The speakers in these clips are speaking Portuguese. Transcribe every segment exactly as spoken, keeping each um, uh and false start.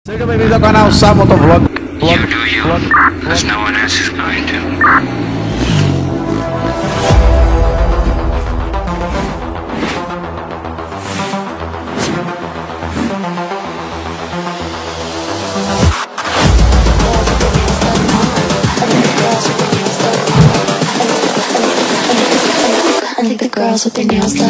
Seja bem-vindo ao canal Sá Motovlog. You do you, as no one else is going to. I think the girls with their nails done.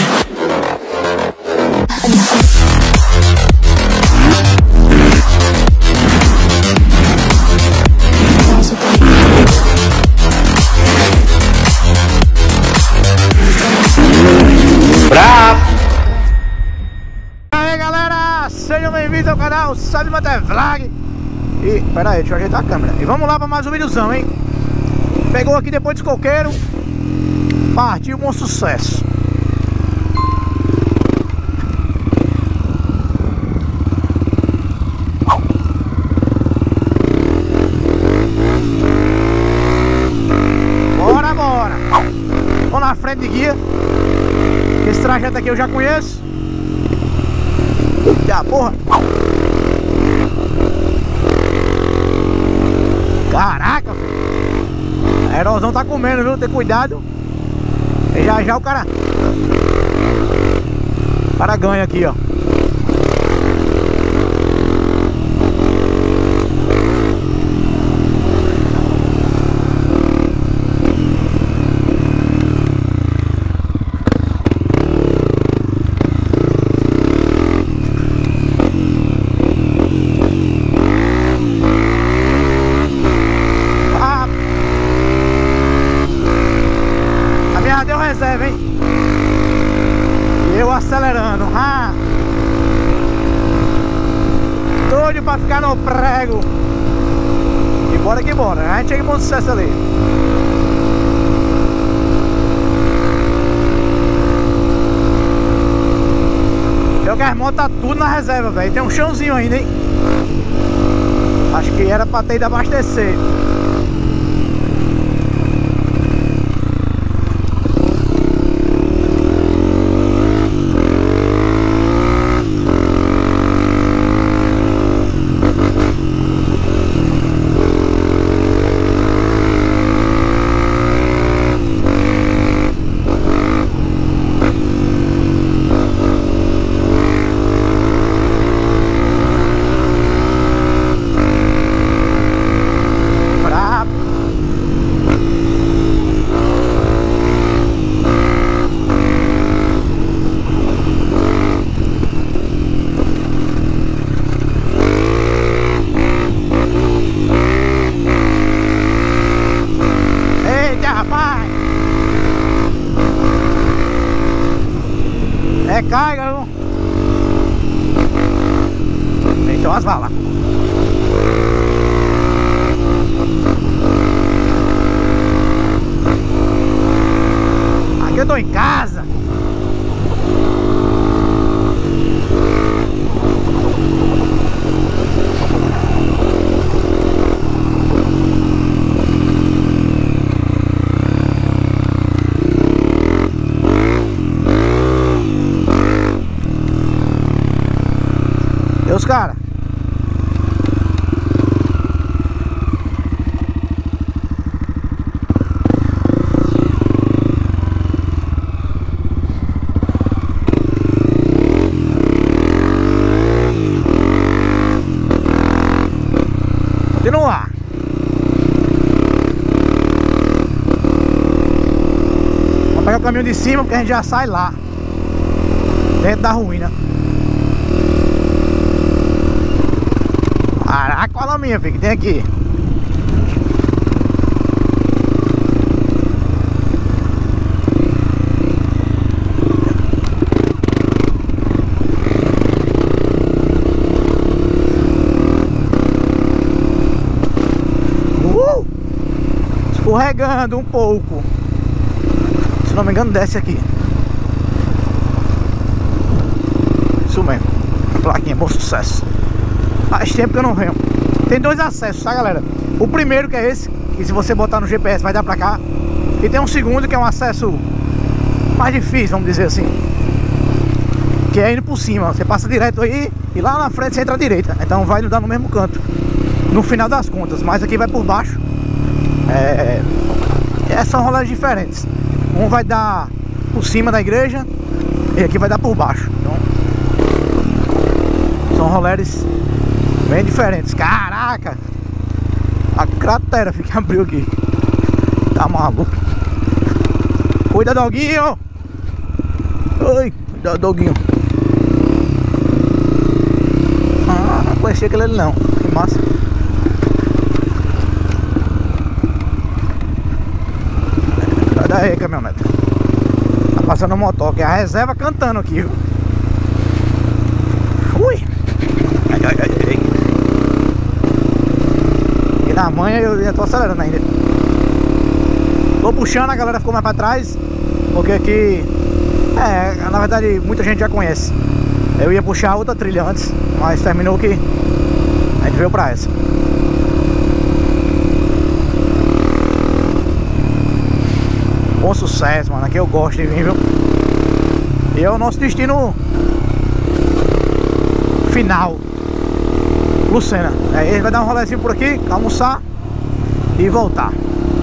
Bravo! E aí galera, sejam bem-vindos ao canal Sá Motovlog. E, pera aí, deixa eu ajeitar a câmera. E vamos lá para mais um videozão, hein? Pegou aqui depois dos coqueiros. Partiu com sucesso. Bora, bora. Vamos na frente de guia. Esse trajeto aqui eu já conheço. Já, porra. Caraca, filho. A erosão tá comendo, viu? Ter cuidado. E já já o cara O cara ganha aqui, ó. Deu reserva, hein? E eu acelerando. Ah. Doido pra ficar no prego. E bora que bora. A gente chega com sucesso ali. Eu que as motos tá tudo na reserva, velho. Tem um chãozinho ainda, hein? Acho que era pra ter ido abastecer. É carga, viu? Então as balas. Aqui eu tô em casa. Deus, cara. Continuar. Vamos pegar o caminho de cima porque a gente já sai lá dentro da ruína. Caraca, olha a minha, filho, que tem aqui. Uh! Escorregando um pouco. Se não me engano, desce aqui. Isso mesmo. Plaquinha, bom sucesso. Faz tempo que eu não venho. Tem dois acessos, tá, galera? O primeiro que é esse, que se você botar no G P S vai dar pra cá. E tem um segundo que é um acesso mais difícil, vamos dizer assim. Que é indo por cima, você passa direto aí e lá na frente você entra à direita. Então vai dar no mesmo canto, no final das contas. Mas aqui vai por baixo. É, é, são rolês diferentes. Um vai dar por cima da igreja e aqui vai dar por baixo. Então são rolês bem diferentes. Caraca! A cratera fica abriu aqui. Tá maluco. Cuida, doguinho! Oi, cuida, doguinho. Ah, não conhecia aquele ali não. Que massa. Cadê aí, caminhonete? Tá passando um motoca. É a reserva cantando aqui, viu? Ui! Ai, ai, ai, ai. E na manhã eu já tô acelerando ainda. Tô puxando, a galera ficou mais pra trás. Porque aqui, é, na verdade muita gente já conhece. Eu ia puxar outra trilha antes, mas terminou que a gente veio pra essa. Bom sucesso, mano. Aqui eu gosto de vir, viu? E é o nosso destino final, Lucena. Aí a gente vai dar um rolezinho por aqui, almoçar e voltar.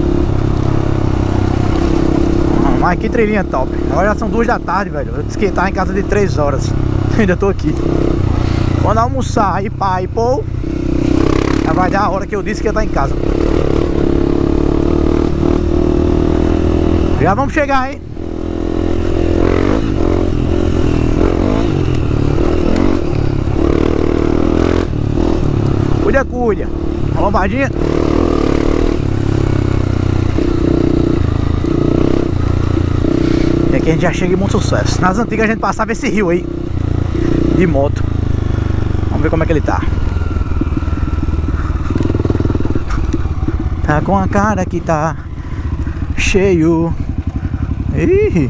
Mas que trilhinha top. Agora já são duas da tarde, velho. Eu disse que tava em casa de três horas. Ainda tô aqui. Quando almoçar e pá e pô, já vai dar a hora que eu disse que ia estar em casa. Já vamos chegar, hein? Cuida, cuida. Uma lombadinha. E aqui a gente já chega em muito sucesso. Nas antigas a gente passava esse rio aí de moto. Vamos ver como é que ele tá. Tá com a cara que tá cheio. Ih.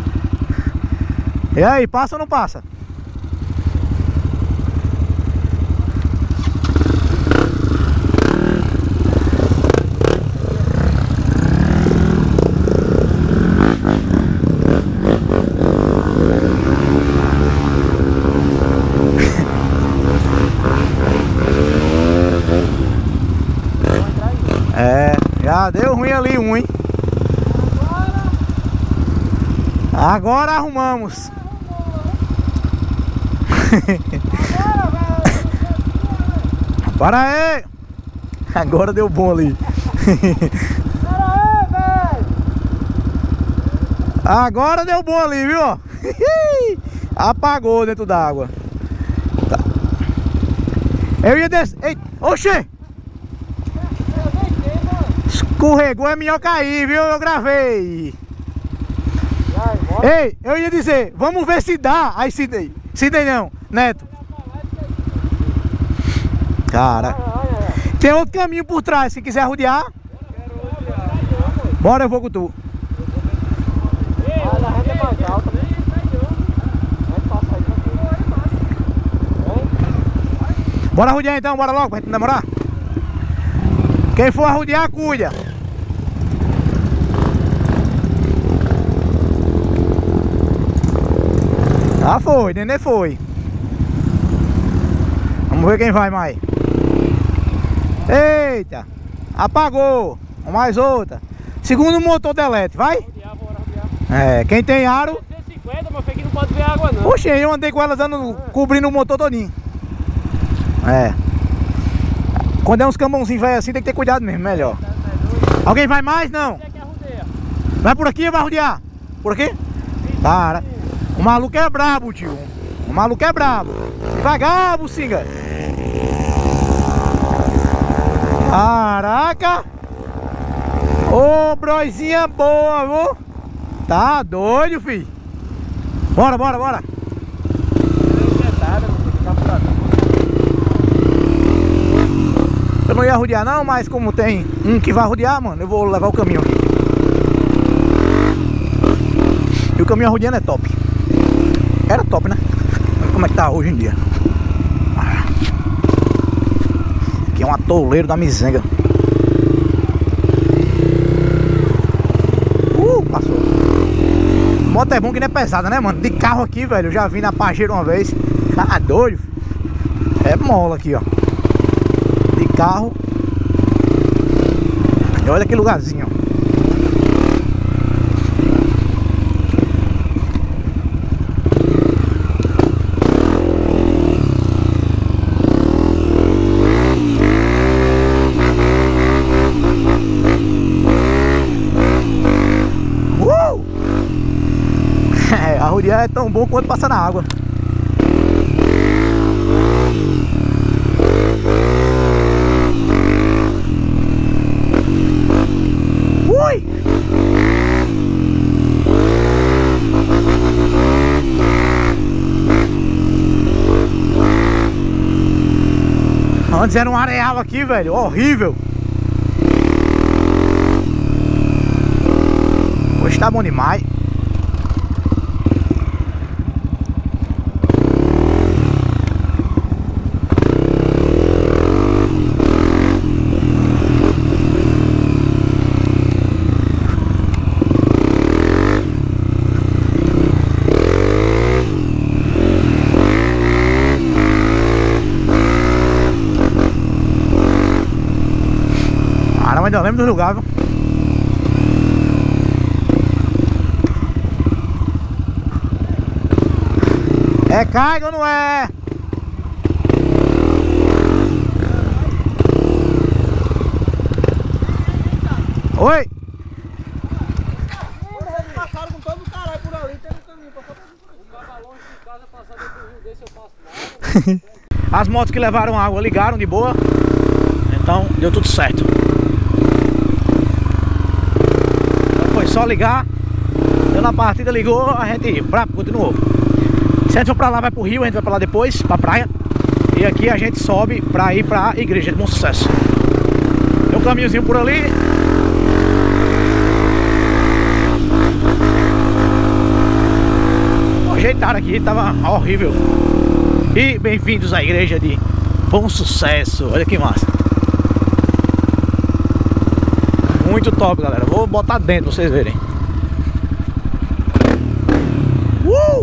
E aí, passa ou não passa? É, já deu ruim ali um, hein? Agora arrumamos. Para aí. Agora deu bom ali. Agora deu bom ali, viu? Apagou dentro d'água. Tá. Eu ia descer. Ei, oxê! Escorregou, é melhor cair, viu? Eu gravei. Ei, eu ia dizer, vamos ver se dá. Aí Sidney, Sidney não, Neto. Cara, tem outro caminho por trás, se quiser rodear. Bora, eu vou com tu. Bora rodear então, bora logo, pra gente não demorar. Quem for rodear, cuida. Ah, foi, Nenê foi. Vamos ver quem vai mais. Eita, apagou. Mais outra. Segundo motor delete, vai? Rodear, bora rodear. É, quem tem aro cento e cinquenta, mas aqui não pode ver água não. Oxe, eu andei com ela dando, é. cobrindo o motor todinho. É. Quando é uns camãozinhos velho assim, tem que ter cuidado mesmo, melhor. Alguém vai mais? Não. Vai por aqui ou vai rodear? Por aqui? Cara, o maluco é brabo, tio. O maluco é brabo. Devagar, bucinga. Caraca. Ô, broizinha boa, viu? Tá doido, filho. Bora, bora, bora. Eu não ia rodear não, mas como tem um que vai rodear, mano, eu vou levar o caminho aqui. E o caminho rodeando é top. Era top, né? Olha como é que tá hoje em dia. Aqui é um atoleiro da mizenga. Uh, passou. Moto é bom que não é pesada, né, mano? De carro aqui, velho, eu já vi na Pajero uma vez. Ah, doido. É mola aqui, ó. De carro. E olha que lugarzinho, ó. É tão bom quanto passar na água. Ui! Antes era um areal aqui, velho, horrível. Hoje tá bom demais. Ainda lembro do lugar, viu? É carga ou não é? Oi? Passaram com todo o caralho por ali, tem um caminho pra fazer. O cara longe de casa, passar dentro do rio desse, eu passo mal. As motos que levaram água ligaram de boa. Então deu tudo certo. Foi só ligar, deu na partida, ligou, a gente bravo, continuou. Se a gente for pra lá, vai pro rio, a gente vai pra lá depois, pra praia. E aqui a gente sobe pra ir pra igreja de Bom Sucesso. Tem um caminhozinho por ali. Ajeitaram aqui, tava horrível. E bem-vindos à igreja de Bom Sucesso. Olha que massa. Muito top, galera. Vou botar dentro pra vocês verem. Uh!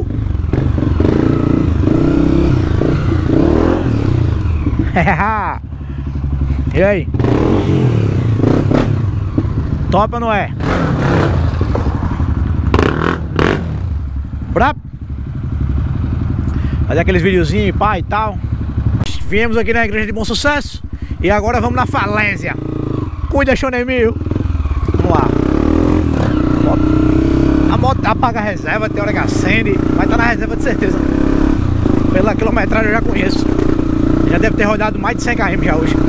E aí? Top ou não é? Brabo? Fazer aqueles videozinhos, pá e tal. Viemos aqui na igreja de Bom Sucesso. E agora vamos na falésia. Cuida, Xonemil. Vamos lá. A moto apaga a reserva, tem hora que acende. Vai estar na reserva de certeza. Pela quilometragem eu já conheço. Já deve ter rodado mais de cem quilômetros já hoje.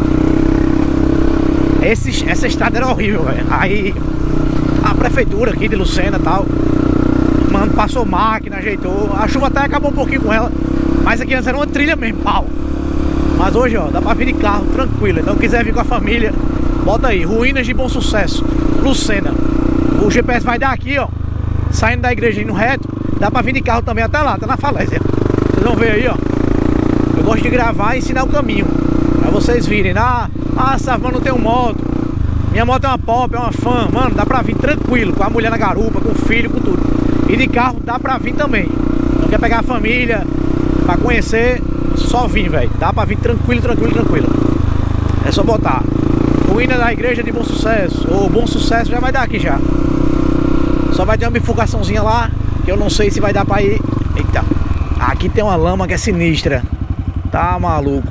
Esse, essa estrada era horrível, velho. Aí a prefeitura aqui de Lucena e tal, mano, passou máquina, ajeitou. A chuva até acabou um pouquinho com ela. Mas aqui antes era uma trilha mesmo, pau. Mas hoje, ó, dá pra vir de carro, tranquilo. Então, quiser vir com a família, bota aí, Ruínas de Bom Sucesso, Lucena. O G P S vai dar aqui, ó, saindo da igreja indo reto. Dá pra vir de carro também até lá, tá na falésia. Vocês vão ver aí, ó. Eu gosto de gravar e ensinar o caminho, pra vocês virem. Ah, ah, Savão, não tenho moto. Minha moto é uma pop, é uma fan. Mano, dá pra vir tranquilo, com a mulher na garupa, com o filho, com tudo. E de carro dá pra vir também. Não quer pegar a família pra conhecer, só vir, velho. Dá pra vir tranquilo, tranquilo, tranquilo. É só botar Ruína da igreja de Bom Sucesso, ou Bom Sucesso, já vai dar aqui já. Só vai ter uma bifurcaçãozinha lá, que eu não sei se vai dar pra ir. Eita, aqui tem uma lama que é sinistra. Tá maluco.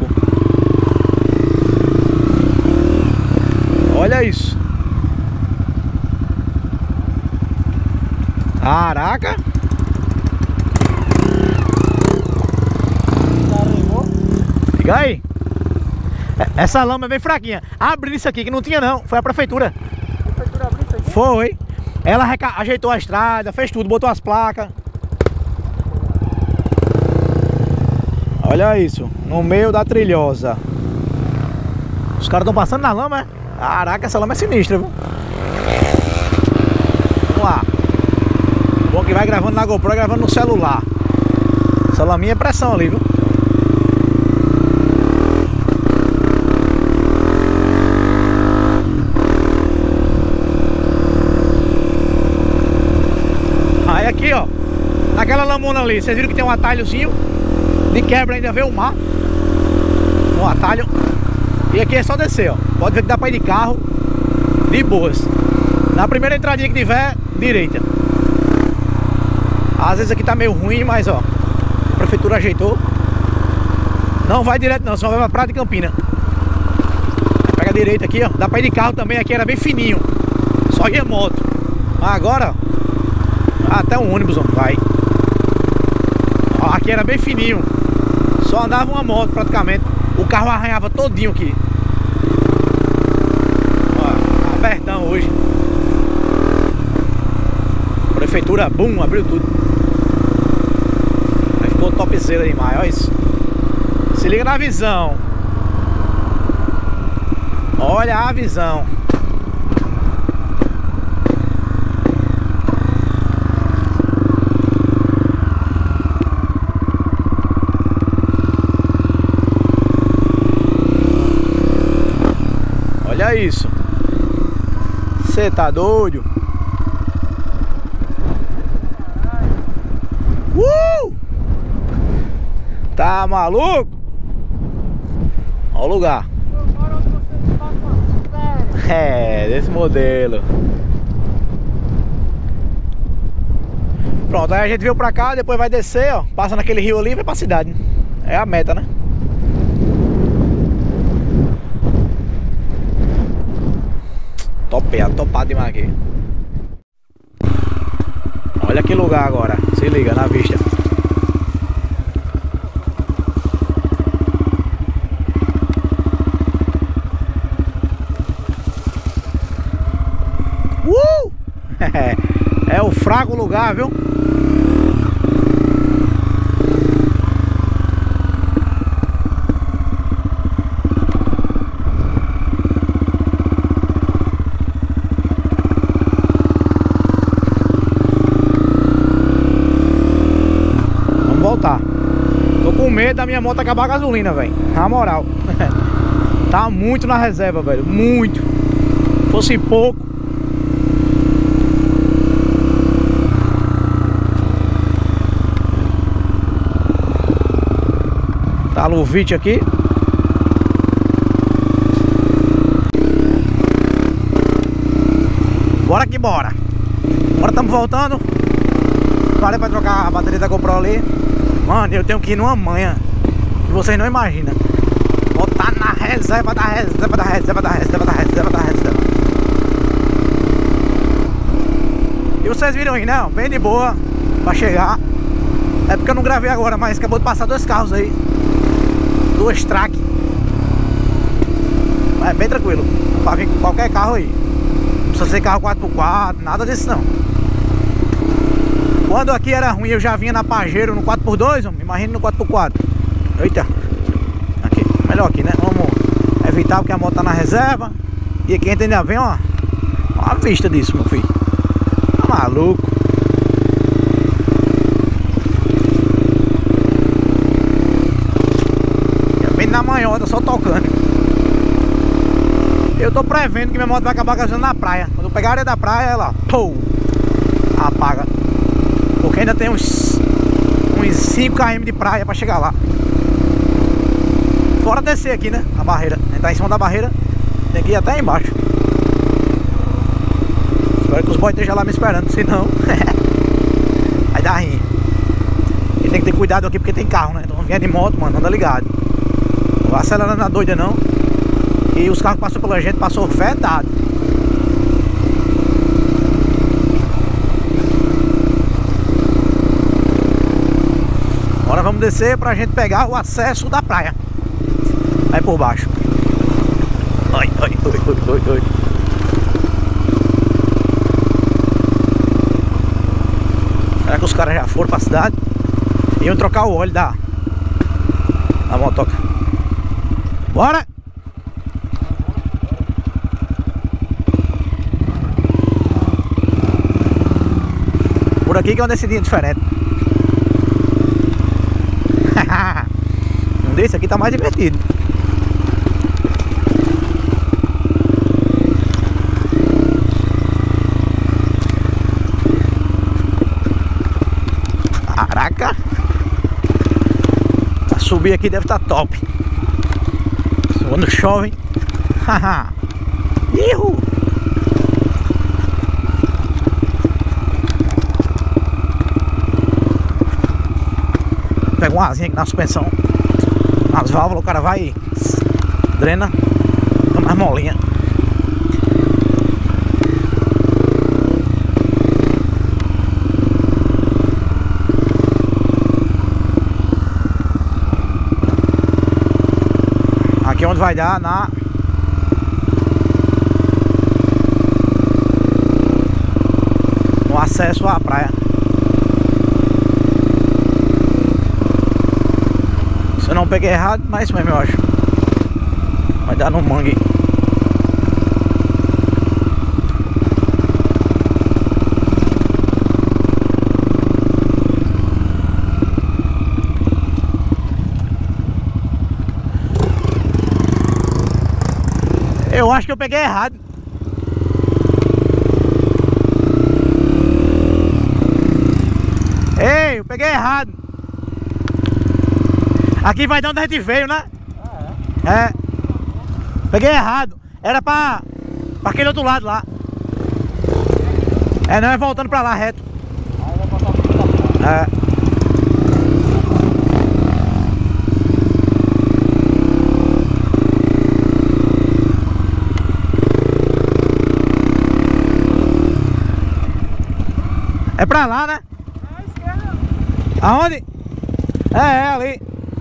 Olha isso. Caraca. Liga aí. Essa lama é bem fraquinha. Abriu isso aqui que não tinha não. Foi a prefeitura. A prefeitura abriu isso aqui? Foi. Ela ajeitou a estrada, fez tudo, botou as placas. Olha isso. No meio da trilhosa. Os caras estão passando na lama, é? Caraca, essa lama é sinistra, viu? Vamos lá. Bom que vai gravando na GoPro, gravando no celular. Essa laminha é pressão ali, viu? Aí aqui, ó, naquela lamona ali, vocês viram que tem um atalhozinho. De quebra ainda vê o mar. no atalho. E aqui é só descer, ó. Pode ver que dá pra ir de carro de boas. Na primeira entradinha que tiver, direita. Às vezes aqui tá meio ruim, mas ó, a prefeitura ajeitou. Não vai direto não, só vai pra Praia de Campina. Pega a direita aqui, ó. Dá pra ir de carro também, aqui era bem fininho. Só ia moto. Mas agora, ó, até um ônibus, ó, vai. Ó, aqui era bem fininho. Só andava uma moto praticamente. O carro arranhava todinho aqui. Ó, abertão hoje. Prefeitura, bum, abriu tudo. Aí ficou topzera demais, olha isso. Se liga na visão. Olha a visão. Olha isso. Você tá doido? Uh! Tá maluco? Olha o lugar. É, desse modelo. Pronto, aí a gente veio pra cá, depois vai descer, ó. Passa naquele rio ali e vai pra cidade. É a meta, né? Topé, topado demais aqui. Olha que lugar agora. Se liga na vista. Uh! É o fraco lugar, viu? Voltar. Tô com medo da minha moto acabar a gasolina, velho. Na moral. Tá muito na reserva, velho. Muito. Se fosse pouco. Tá Luvite aqui. Bora que bora. Agora estamos voltando. Parei pra trocar a bateria da GoPro ali. Mano, eu tenho que ir numa manhã que vocês não imaginam. Botar na reserva da reserva da reserva da reserva da reserva da reserva. E vocês viram aí, né? Bem de boa pra chegar. É porque eu não gravei agora, mas acabou de passar dois carros aí. Duas track. É bem tranquilo. Pra vir com qualquer carro aí. Não precisa ser carro quatro por quatro, nada disso não. Quando aqui era ruim, eu já vinha na Pajero no quatro por dois, imagina no quatro por quatro. Eita. Aqui, melhor aqui, né? Vamos evitar porque a moto tá na reserva. E aqui a gente ainda vem, ó. Ó a vista disso, meu filho. Tá maluco. Eu venho na manhota, só tocando. Eu tô prevendo que minha moto vai acabar gasando na praia. Quando eu pegar a areia da praia, ela, pô, apaga. Porque ainda tem uns uns cinco quilômetros de praia pra chegar lá. Fora descer aqui, né? A barreira. A gente tá em cima da barreira. Tem que ir até embaixo. Espero que os boys estejam lá me esperando, senão vai dar ruim. E tem que ter cuidado aqui porque tem carro, né? Então vier de moto, mano, anda ligado. Não vai acelerando na doida não. E os carros que passou pela gente passou vedado. Agora vamos descer pra gente pegar o acesso da praia. Aí por baixo. Ai, ai, ai, ai, ai, ai. Será que os caras já foram pra cidade? Iam trocar o óleo da, da motoca. Bora! Por aqui que é uma descidinha diferente. Um desse aqui tá mais divertido. Caraca! Pra subir aqui deve estar top. Quando chove. Haha. Ihu. Pega uma asinha aqui na suspensão. Nas válvulas o cara vai, drena, fica mais molinha. Aqui é onde vai dar na no acesso à praia. Se eu não peguei errado, mas isso mesmo eu acho. Vai dar no mangue. Eu acho que eu peguei errado. Ei, eu peguei errado. Aqui vai dar onde a gente veio, né? Ah, é? É. Peguei errado. Era pra, pra aquele outro lado lá. É, não, é voltando pra lá, reto. Aí vai passar por lá. É. É pra lá, né? É à esquerda. Aonde? É, é ali.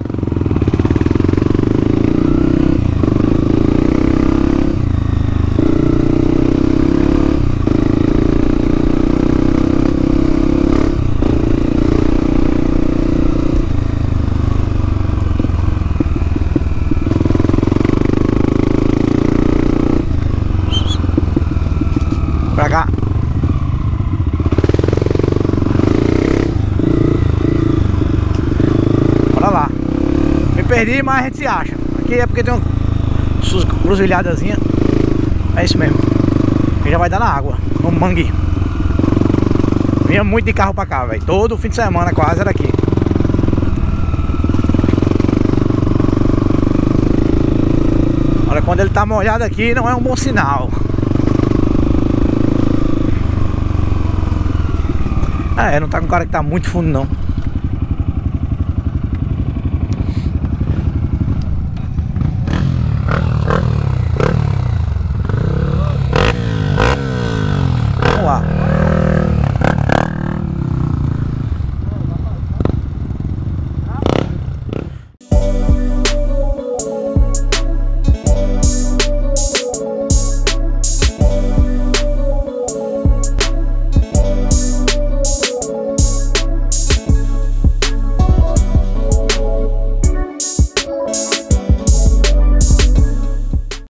Pra cá. Bora lá. Me perdi, mas a gente se acha. Aqui é porque tem uma cruzilhadazinha. É isso mesmo. Aqui já vai dar na água, no mangue. Vinha muito de carro pra cá, velho. Todo fim de semana quase era aqui. Olha, quando ele tá molhado aqui não é um bom sinal. É, não tá com cara que tá muito fundo não.